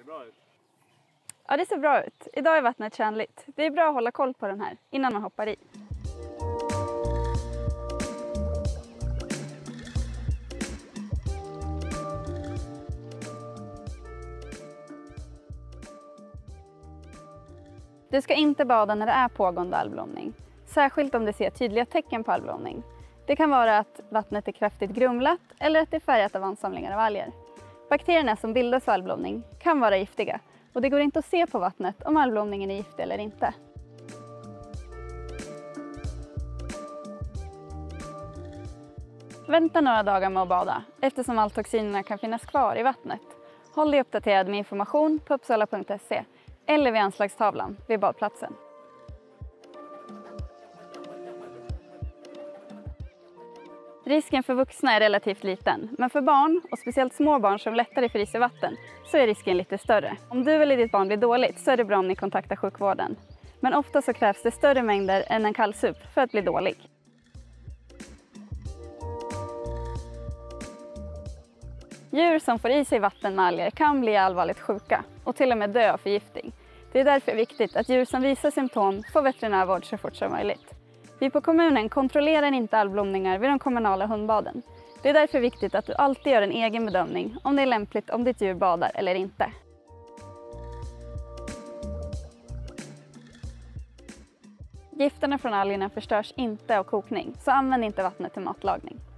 det bra ut? Ja, det ser bra ut. Idag är vattnet tjänligt. Det är bra att hålla koll på den här innan man hoppar i. Du ska inte bada när det är pågående algblomning, särskilt om du ser tydliga tecken på algblomning. Det kan vara att vattnet är kraftigt grumlat eller att det är färgat av ansamlingar av alger. Bakterierna som bildas av algblomning kan vara giftiga och det går inte att se på vattnet om algblomningen är giftig eller inte. Vänta några dagar med att bada eftersom algtoxinerna kan finnas kvar i vattnet. Håll dig uppdaterad med information på uppsala.se eller vid anslagstavlan vid badplatsen. Risken för vuxna är relativt liten, men för barn och speciellt små barn som lättare fryser vatten så är risken lite större. Om du eller ditt barn blir dåligt så är det bra om ni kontaktar sjukvården. Men ofta så krävs det större mängder än en kallsup för att bli dålig. Djur som får i sig vatten med alger kan bli allvarligt sjuka och till och med dö av förgiftning. Det är därför viktigt att djur som visar symptom får veterinärvård så fort som möjligt. Vi på kommunen kontrollerar inte algblomningar vid de kommunala hundbaden. Det är därför viktigt att du alltid gör en egen bedömning om det är lämpligt om ditt djur badar eller inte. Gifterna från algerna förstörs inte av kokning, så använd inte vattnet till matlagning.